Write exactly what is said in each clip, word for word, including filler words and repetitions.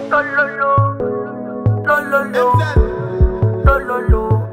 Lo lo lo, lo lo lo, lo lo lo.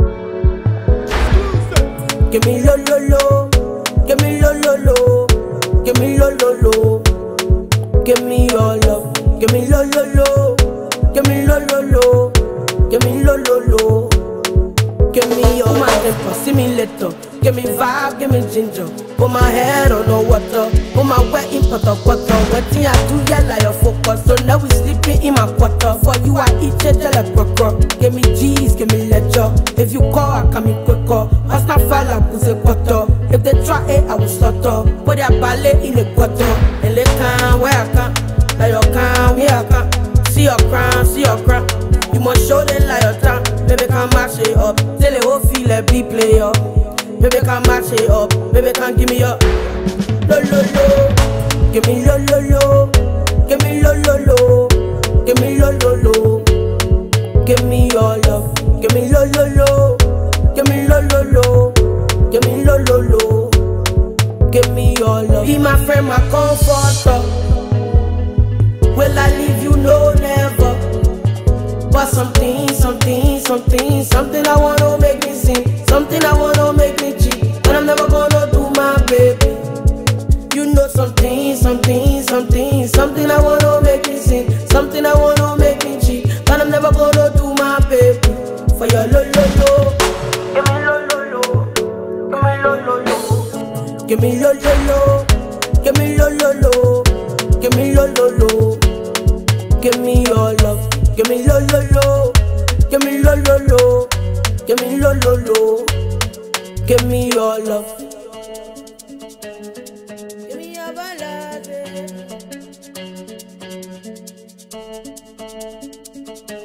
Give me lo lo lo, give me lo lo lo, give me lo lo lo. Give me your love, give me lo lo lo, give me lo lo lo, give me lo lo lo. Give me your my temper, see me later. Give me vibe, give me ginger. Put my head on the water, put my wet in potter quarter. Wetting I do ya like a focus. So now we sleeping in my quarter. For you I eat it like crocker. Give me G's, give me ledger. If you call, I come in quicker. As not fall, I put a quarter. If they try it, I will slaughter. Put that ballet in the quarter. And they can where I can, like you can, where I can. See your crown, see your crown. You must show them like your time. Baby, can match it up. Tell the whole feel like be player. Baby, can match it up. Baby, can give me your lo lo lo. Give me lo lo lo. Give me lo lo lo. Give me lo lo lo. Give me your love. Give me lo lo lo. Give me lo lo lo. Give me lo lo lo. Give me your love. Be my friend, my comforter. Will I leave you? No, never. But something, something, something, something I wanna make me sing, something I wanna make me cheat, and I'm never gonna do my baby. You know something, something, something, something I wanna make me sing, something I wanna make me cheat, and I'm never gonna do my baby. For your lo lo lo, give me lo lo lo, give me lo lo lo, give me lo lo lo, give me lo lo lo, give me lo lo lo, give me your love. Give me lo lo lo, give me lo lo lo, give me lo lo lo, give me your love. Give me your balade.